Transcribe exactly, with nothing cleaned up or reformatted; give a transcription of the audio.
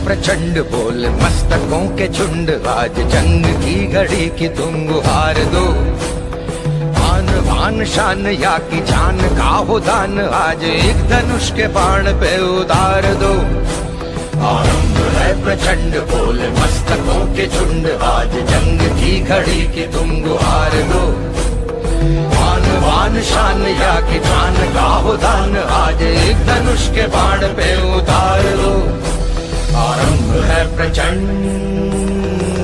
प्रचंड बोल मस्तकों के झुंड, आज जंग की घड़ी की तुम गुहार दो। आन बान शान या की जान का हो दान, आज एक धनुष के बाण पे उतार दो। आरंभ है प्रचंड बोल मस्तकों के झुंड, आज जंग की घड़ी की तुम गुहार दो। आन बान शान या की जान का हो दान, आज एक धनुष के बाण पे उतार दो। आरंभ है प्रचंड